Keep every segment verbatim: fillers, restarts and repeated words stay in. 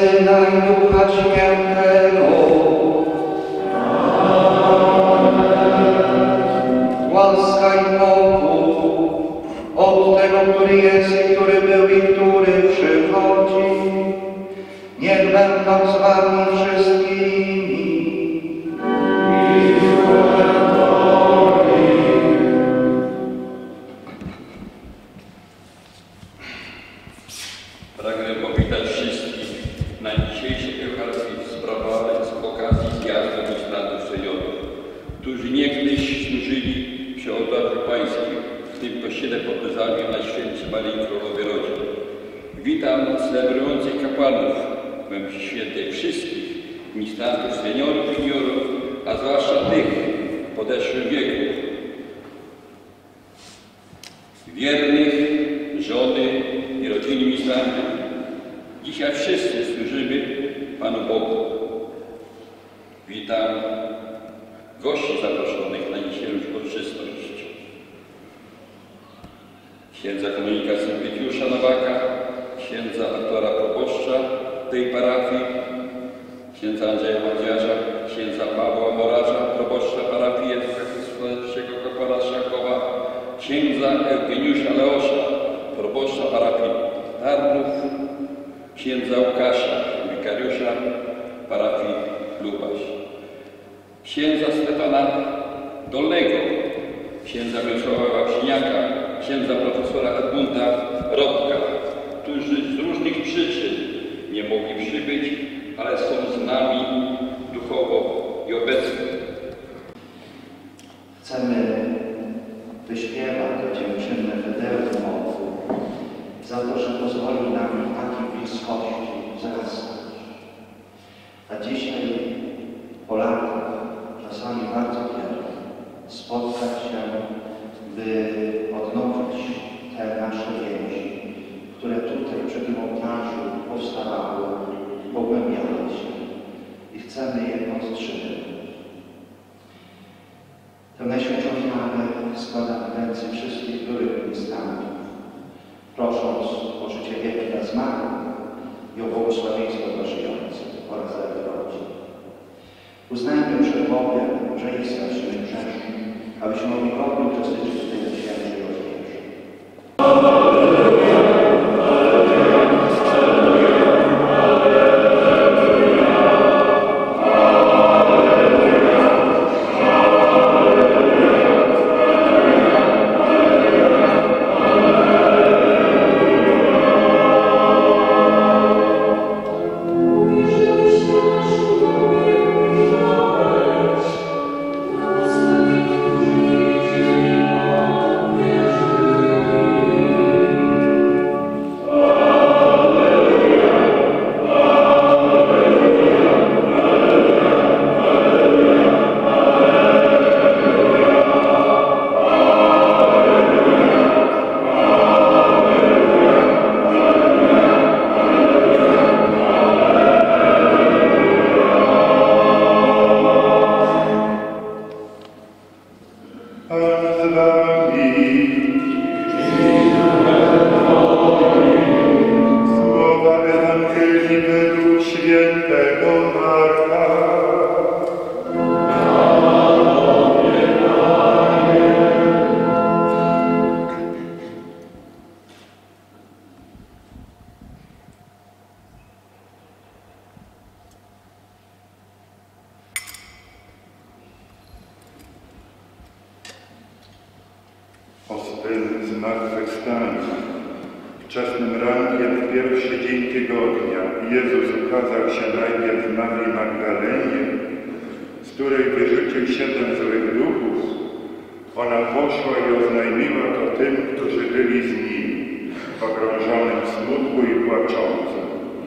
Syna i Ducha Świętego. Łaska i pokój od tego, który jest i który był i który przychodzi, niech będą z wami wszystkimi. Pragnę powitać wszystkich na dzisiejszej Eucharystii sprawowanej z okazji zjazdu ministrantów seniorów, którzy niegdyś służyli przy ołtarzu pańskim w tym kościele pod Bezalkiem na Święcie Maryi Królowej Rodzin. Witam celebrujących kapłanów we mszy świętej wszystkich ministrantów seniorów, juniorów, a zwłaszcza tych w podeszłym wieku, wiernych, żony i rodziny ministrantów. Dzisiaj wszyscy służymy Panu Bogu. Witam gości zaproszonych na dzisiejszą uroczystość. Księdza kanonika Sympietiusza Nowaka, księdza aktora proboszcza tej parafii, księdza Andrzeja Madziarza, księdza Pawła Morarza, proboszcza parafii Jezusa Chrystusa kapłana Szakowa, księdza Eugeniusza Leosza, proboszcza parafii Tarnów, księdza Łukasza, wikariusza parafii Lubasz, księdza Stefana Dolnego, księdza Wiesława Wawrzyniaka, księdza profesora Edmunda Rodka, którzy z różnych przyczyn nie mogli przybyć, ale są z nami duchowo i obecni. Chcemy wyśpiewać dziękczynne Wedeum Bogu za to, że pozwolił nam w takiej bliskości wzrastać. A dzisiaj po latach, czasami bardzo wiele, spotkać się, by odnowić te nasze więzi, które tutaj przy tym ołtarzu powstawały, pogłębiały się i chcemy je podtrzymywać. Tę najświętszą chwałę składam w ręce wszystkich byłych ministrantów, prosząc o życie wieczne dla zmarłych i o błogosławieństwo dla żyjących oraz dla ich rodzin. Uznajmy przed Bogiem, że jest strasznym grzesznym, abyśmy mogli godnie uczestniczyć w tej świętej rozwierze. Zmartwychwstaniu. Wczesnym rankiem w pierwszy dzień tygodnia Jezus ukazał się najpierw Marii Magdalenie, z której wyrzucił siedem złych duchów. Ona poszła i oznajmiła to tym, którzy byli z nim, pogrążonym w smutku i płaczącym.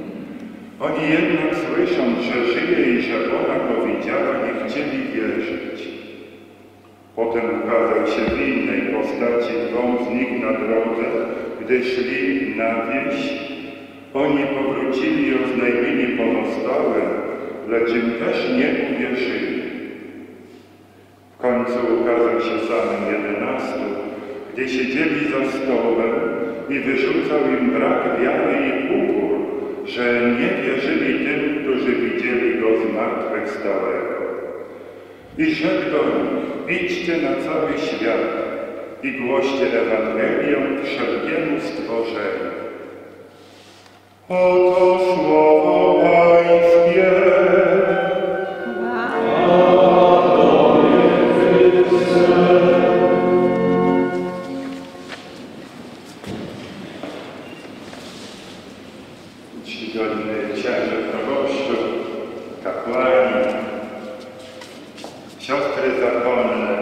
Oni jednak, słysząc, że żyje i że ona go widziała, nie chcieli wierzyć. Potem ukazał się w innej postaci dwóm z nich na drodze, gdy szli na wieś. Oni powrócili i oznajmili pozostałym, lecz im też nie uwierzyli. W końcu ukazał się samym jedenastu, gdy siedzieli za stołem i wyrzucał im brak wiary i upór, że nie wierzyli zmartwychwstałego. I rzekł do nich: idźcie na cały świat i głoście Ewangelię wszelkiemu stworzeniu. Oto słowo Pańskie. Czcigodny księże proboszczu, kapłani, siostry zakonne,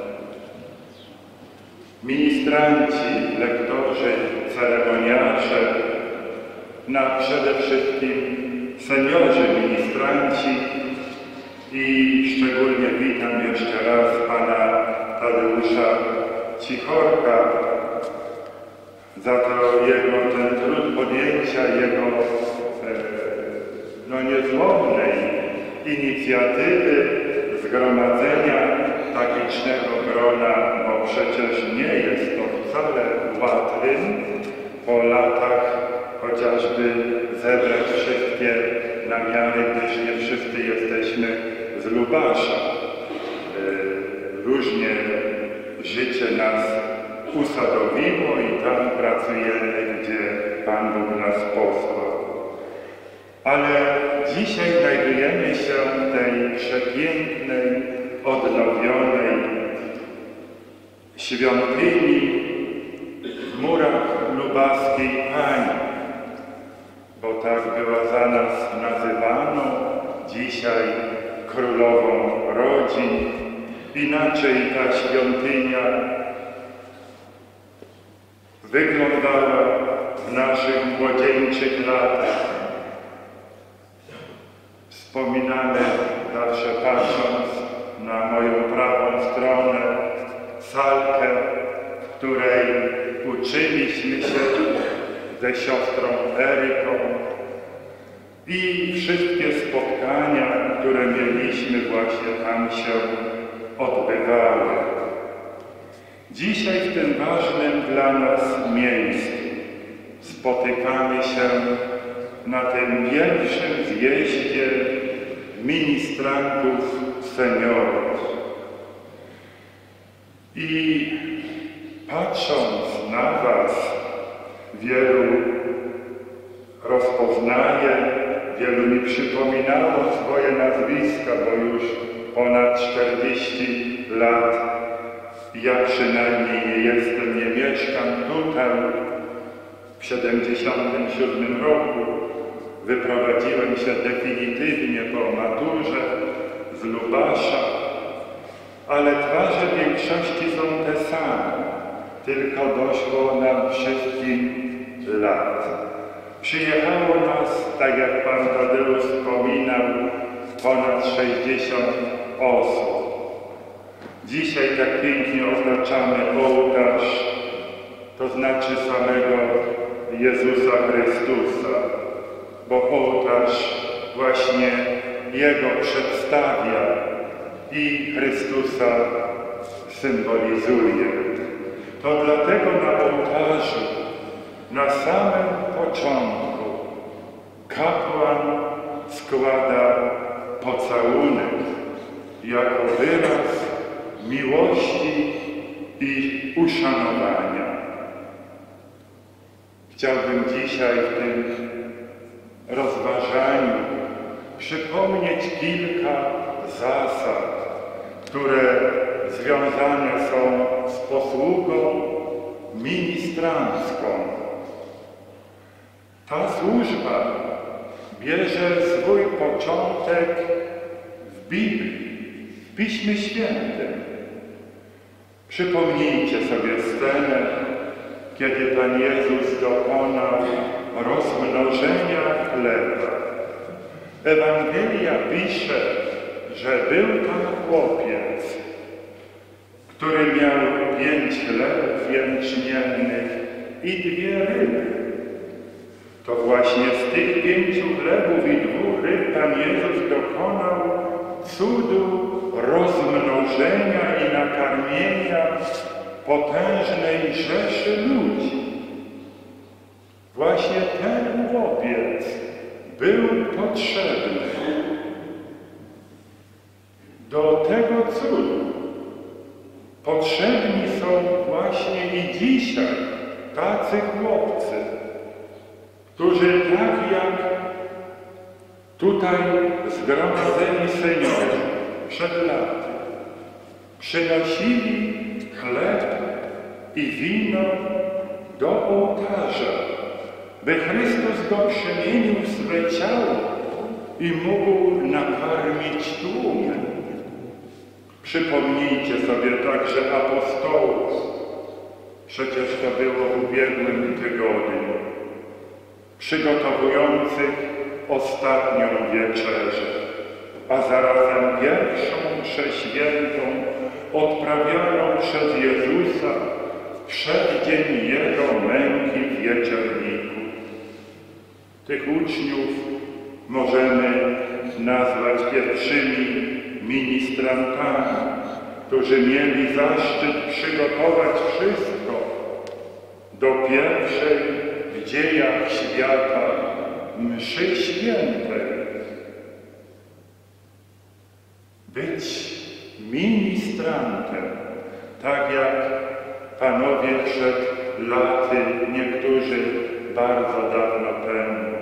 ministranci, lektorzy, ceremoniarze, na przede wszystkim seniorzy ministranci i szczególnie witam jeszcze raz pana Tadeusza Cichorka za to jego ten trud podjęcia jego e, no niezłomnej inicjatywy zgromadzenia tak licznego grona, bo przecież nie jest to wcale łatwym po latach chociażby zebrać wszystkie namiary, gdyż nie wszyscy jesteśmy z Lubasza. Różnie życie nas usadowiło i tam pracujemy, gdzie Pan Bóg nas posłał. Ale dzisiaj znajdujemy się w tej przepięknej, odnowionej świątyni w murach lubaskiej Pani, bo tak była za nas nazywaną, dzisiaj królową rodzin. Inaczej ta świątynia wyglądała w naszych młodzieńczych latach. Wspominamy, zawsze patrząc na moją prawą stronę, salkę, w której uczyliśmy się ze siostrą Eryką i wszystkie spotkania, które mieliśmy, właśnie tam się odbywały. Dzisiaj w tym ważnym dla nas miejscu spotykamy się na tym pierwszym zjeździe ministrantów seniorów. I patrząc na was, wielu rozpoznaje, wielu mi przypominało swoje nazwiska, bo już ponad czterdzieści lat ja przynajmniej nie jestem, nie mieszkam tutaj. W siedemdziesiątym siódmym roku wyprowadziłem się definitywnie po maturze z Lubasza, ale twarze większości są te same, tylko doszło nam wszystkim lat. Przyjechało nas, tak jak pan Tadeusz wspominał, ponad sześćdziesiąt osób. Dzisiaj tak pięknie oznaczamy ołtarz, to znaczy samego Jezusa Chrystusa, bo ołtarz właśnie Jego przedstawia i Chrystusa symbolizuje. To dlatego na ołtarzu, na samym początku, kapłan składa pocałunek jako wyraz miłości i uszanowania. Chciałbym dzisiaj w tym rozważaniu przypomnieć kilka zasad, które związane są z posługą ministrancką. Ta służba bierze swój początek w Biblii, w Piśmie Świętym. Przypomnijcie sobie scenę, kiedy Pan Jezus dokonał rozmnożenia chleba. Ewangelia pisze, że był tam chłopiec, który miał pięć chlebów jęczmiennych i dwie ryby. To właśnie z tych pięciu chlebów i dwóch ryb Pan Jezus dokonał cudu rozmnożenia i nakarmienia potężnej rzeszy ludzi. Właśnie ten chłopiec był potrzebny. Potrzebni są właśnie i dzisiaj tacy chłopcy, którzy tak jak tutaj zgromadzeni seniorzy przed laty przynosili chleb i wino do ołtarza, by Chrystus go przemienił w swe ciało i mógł nakarmić tłumy. Przypomnijcie sobie także apostołów. Przecież to było w ubiegłym tygodniu, przygotowujących ostatnią wieczerzę, a zarazem pierwszą mszę świętą odprawianą przez Jezusa w przeddzień Jego męki w wieczerniku. Tych uczniów możemy nazwać pierwszymi ministrantami, którzy mieli zaszczyt przygotować wszystko do pierwszej w dziejach świata mszy świętej. Być ministrantem, tak jak panowie przed laty, niektórzy bardzo dawno temu,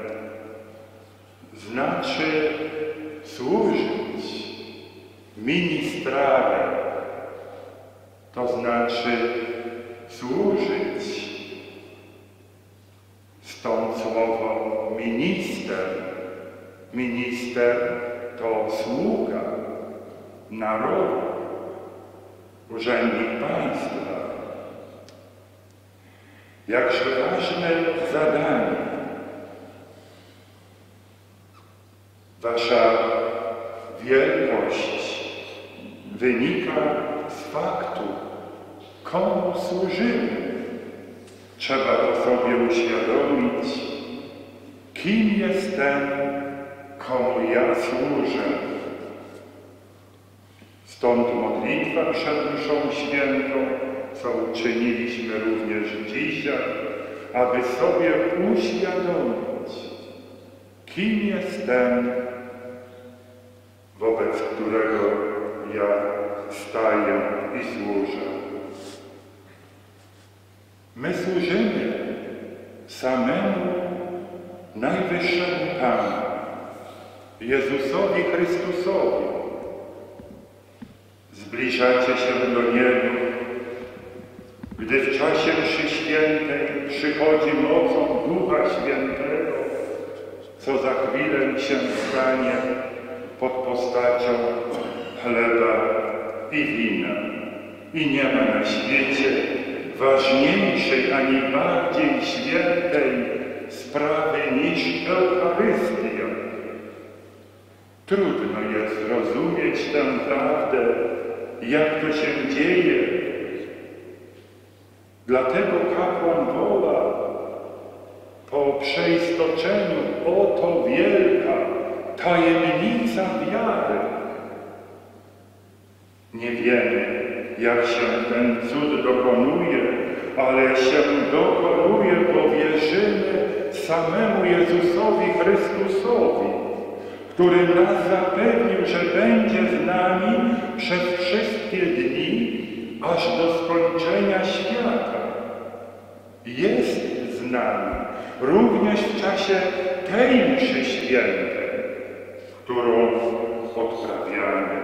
znaczy służyć. Ministrare to znaczy służyć. Stąd słowo minister. Minister to sługa narodu, urzędnik państwa. Jakże ważne zadanie. Wasza wielkość wynika z faktu, komu służymy. Trzeba to sobie uświadomić, kim jestem, komu ja służę. Stąd modlitwa przed mszą świętą, co uczyniliśmy również dzisiaj, aby sobie uświadomić, kim jestem, wobec którego ja staję i służę. My służymy samemu Najwyższemu Panu, Jezusowi Chrystusowi. Zbliżacie się do Niego, gdy w czasie mszy świętej przychodzi mocą Ducha Świętego, co za chwilę się stanie pod postacią chleba i wina. I nie ma na świecie ważniejszej ani bardziej świętej sprawy niż Eucharystia. Trudno jest zrozumieć tę prawdę, jak to się dzieje. Dlatego kapłan woła po przeistoczeniu: oto wielka tajemnica wiary. Nie wiemy, jak się ten cud dokonuje, ale się dokonuje, bo wierzymy samemu Jezusowi Chrystusowi, który nas zapewnił, że będzie z nami przez wszystkie dni, aż do skończenia świata. Jest z nami również w czasie tej mszy świętej, którą odprawiamy.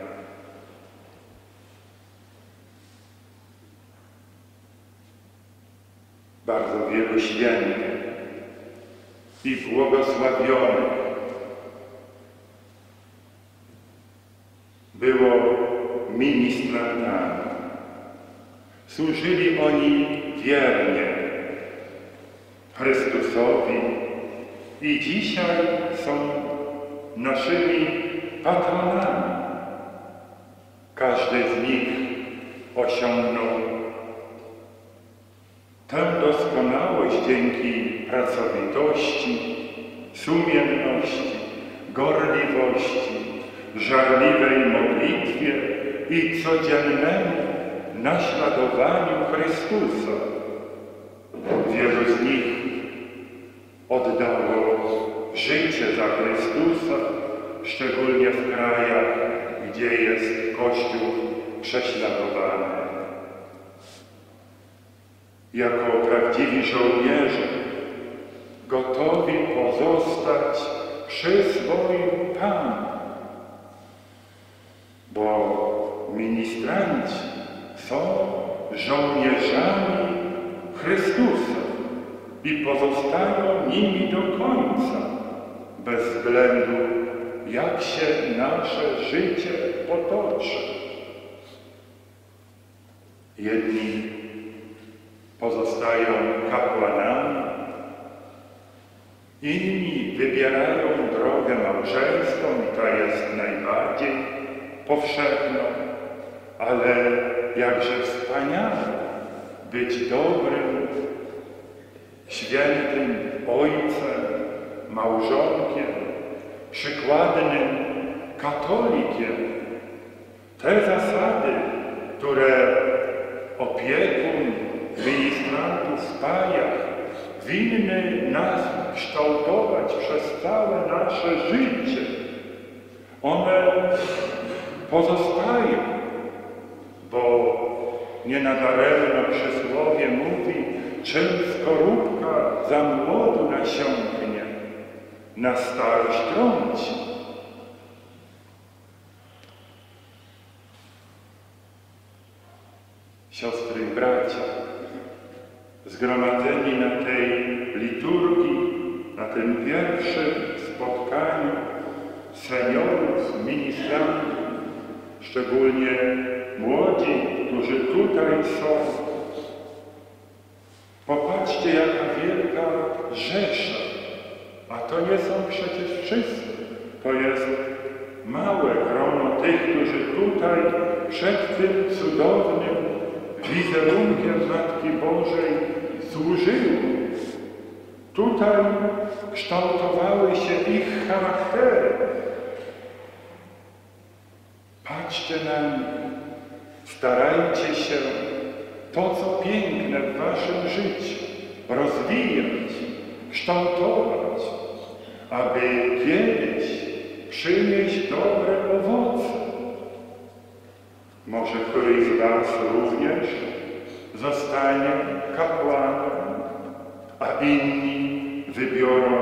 Bardzo wielu świętych i błogosławionych było ministrantami. Służyli oni wiernie Chrystusowi i dzisiaj są naszymi patronami. Każdy z nich osiągnął tę doskonałość dzięki pracowitości, sumienności, gorliwości, żarliwej modlitwie i codziennemu naśladowaniu Chrystusa. Wielu z nich oddało życie za Chrystusa, szczególnie w krajach, gdzie jest Kościół prześladowany. Jako prawdziwi żołnierze, gotowi pozostać przy swoim Panu, bo ministranci są żołnierzami Chrystusa i pozostają nimi do końca, bez względu jak się nasze życie potoczy. Jedni pozostają kapłanami, inni wybierają drogę małżeńską i ta jest najbardziej powszechną, ale jakże wspaniale być dobrym, świętym ojcem, małżonkiem, przykładnym katolikiem. Te zasady, które opiekun ministrantów w pajach winny nas kształtować przez całe nasze życie, one pozostają, bo nie nadaremno przysłowie mówi, czym skorupka za młodu nasiąknie, na starość trąci. Siostry i bracia, zgromadzeni na tej liturgii, na tym pierwszym spotkaniu seniorów, ministrantów, szczególnie młodzi, którzy tutaj są. Popatrzcie, jaka wielka rzesza, a to nie są przecież wszyscy. To jest małe grono tych, którzy tutaj przed tym cudownym wizerunkiem Matki Bożej służyły. Tutaj kształtowały się ich charaktery. Patrzcie na nich, starajcie się to, co piękne w waszym życiu rozwijać, kształtować, aby kiedyś przynieść dobre owoce. Może któryś z was również zostanie kapłanem, a inni wybiorą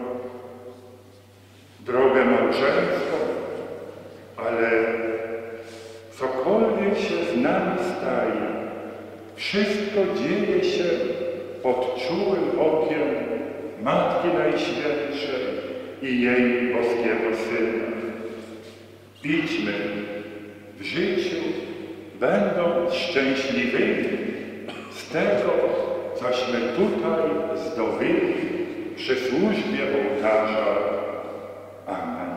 drogę małżeńską, ale cokolwiek się z nami staje, wszystko dzieje się pod czułym okiem Matki Najświętszej i jej boskiego Syna. Idźmy w życiu, będąc szczęśliwymi z tego, cośmy tutaj zdobyli przy służbie ołtarza. Amen.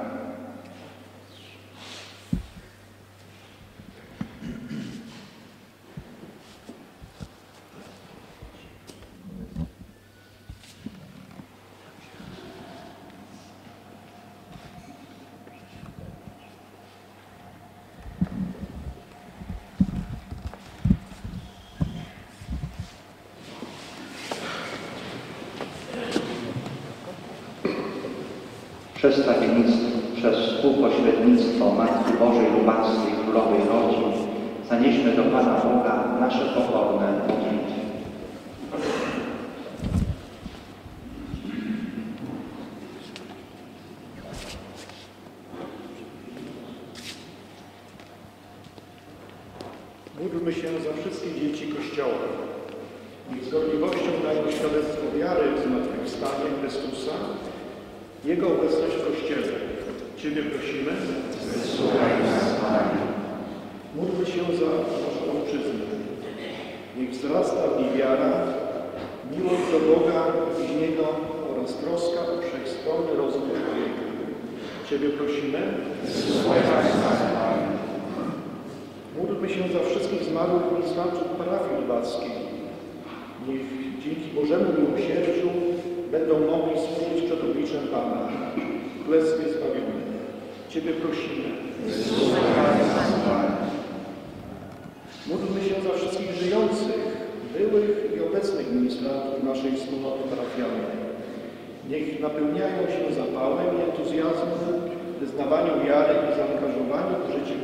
Przez stawiennictwo, przez współpośrednictwo Matki Bożej Lubawskiej Królowej Rodzin zanieśmy do Pana Boga nasze pokorne modlitwy. Módlmy się za wszystkie dzieci Kościoła. Niech z gorliwością dają świadectwo wiary w zmartwychwstanie Chrystusa, Jego obecność w Kościele. Ciebie prosimy. Słuchaj nas, Panie. Módlmy się za naszą ojczyznę. Niech wzrasta w niej wiara, miłość do Boga i z Niego oraz troska o wszechstronny rozwój człowieka. Ciebie prosimy. Słuchaj nas, Panie. Módlmy się za wszystkich zmarłych ministrantów parafii lubawskiej. Niech dzięki Bożemu miłosierdziu będą mogli służyć przed obliczem Pana, w Królestwie Zbawionym. Ciebie prosimy. Módlmy się za wszystkich żyjących, byłych i obecnych ministrantów naszej wspólnoty parafialnej. Niech napełniają się zapałem i entuzjazmem, wyznawaniu wiary i zaangażowaniu w życie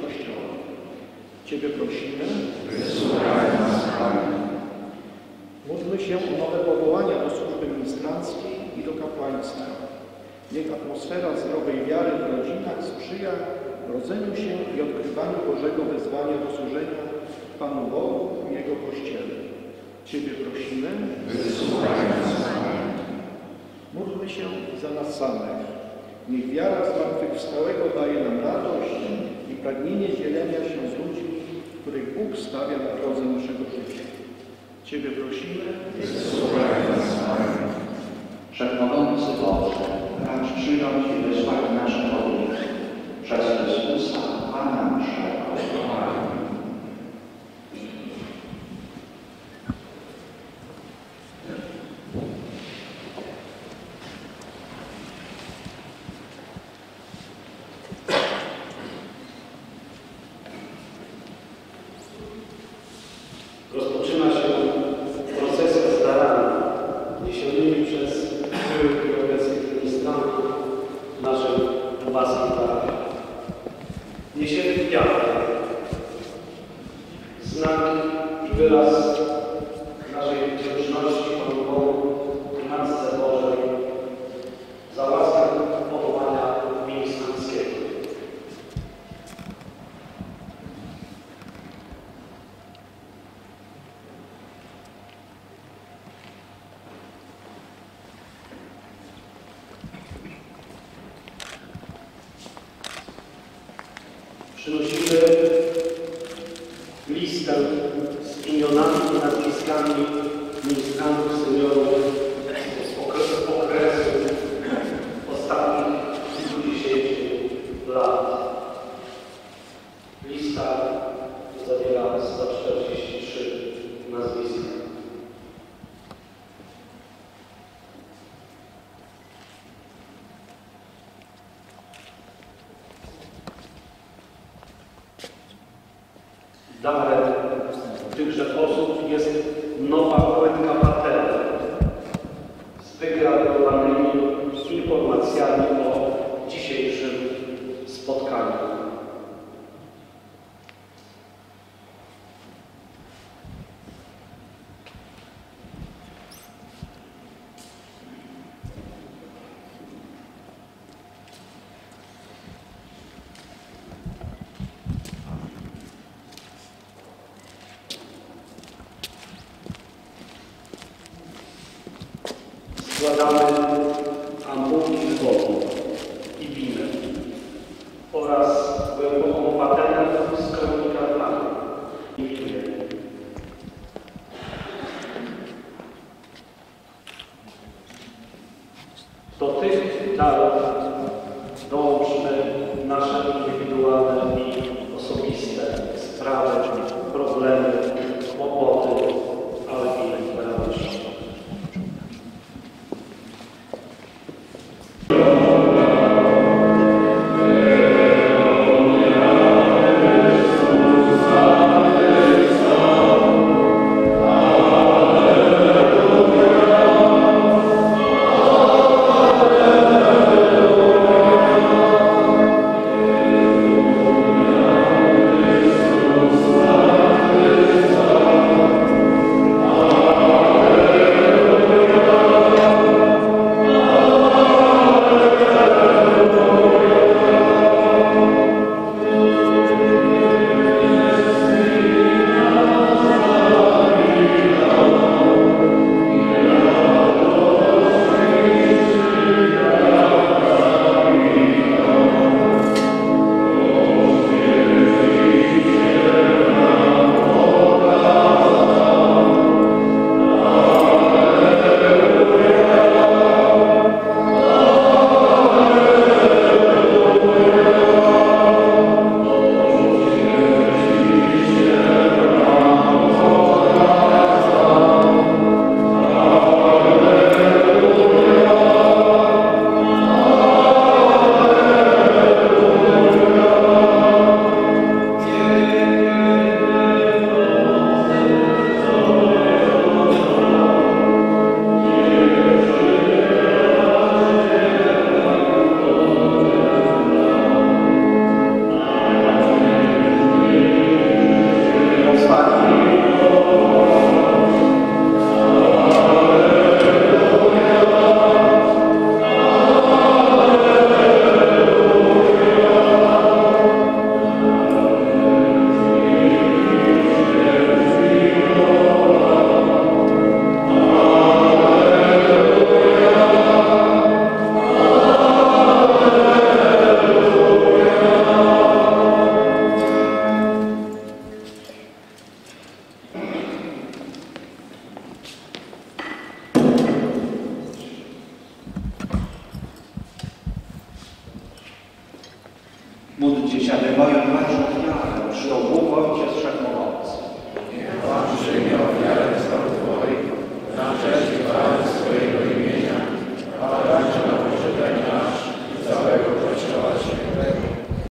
Ciebie prosimy. Wysłuchaj nas, Panie. Módlmy się o nowe powołania do służby ministranckiej i do kapłaństwa. Niech atmosfera zdrowej wiary w rodzinach sprzyja rodzeniu się i odkrywaniu Bożego wezwania do służenia Panu Bogu i Jego Kościele. Ciebie prosimy. Wysłuchaj nas, Panie. Módlmy się za nas samych. Niech wiara zmartwychwstałego daje nam radość i pragnienie dzielenia się z ludźmi, których Bóg stawia na drodze naszego życia. Ciebie prosimy. Wysłuchaj nas, Panie. Wszechmogący Boże, racz przyjąć i wysłać nasze modlitwy przez Chrystusa, Pana naszego. Amen. Rozpoczyna się procesja z darami niesionymi przez byłych i obecnych ministrantów naszej lubawskiej parafii. Niesiemy kwiaty, znak i wyraz naszej wdzięczności Panu Bogu i Matce Bożej za łaskę powołania ministranckiego. Przynosimy listę z imionami i nazwiskami ministrantów seniorów z okresu, okresu ostatnich kilkudziesięciu lat. Lista zawiera sto czterdzieści trzy nazwiska. Darem tychże osób jest nowa płytka patera z wygradowanymi informacjami o dzisiejszym spotkaniu. Składamy ampułki z wodą i winem oraz głęboką patenę z komunikatami. Do tych darów dołączmy nasze indywidualne i